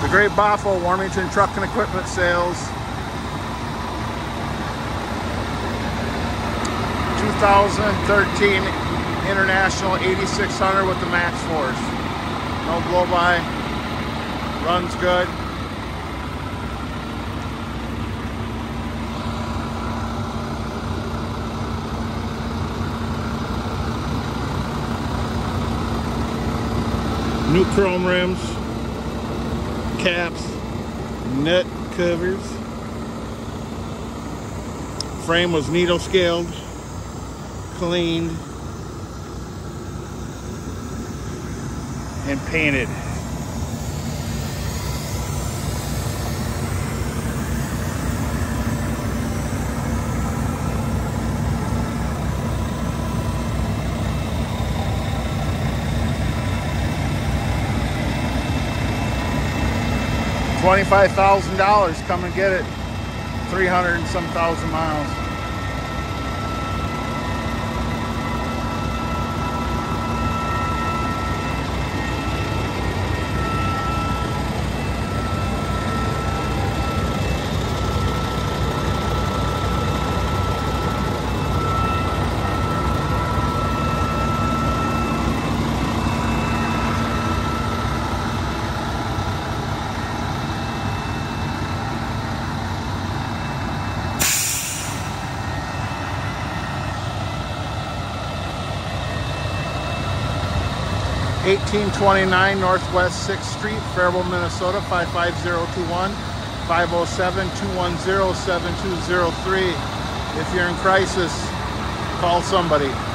Great Boffo, Warmington Truck and Equipment Sales. 2013 International 8600 with the Max Force. No blow-by. Runs good. New chrome rims, caps, nut covers. Frame was needle scaled, cleaned, and painted. $25,000, come and get it. 300 and some thousand miles. $1829 Northwest 6th Street, Faribault, Minnesota 55021, 507-210-7203. If you're in crisis, call somebody.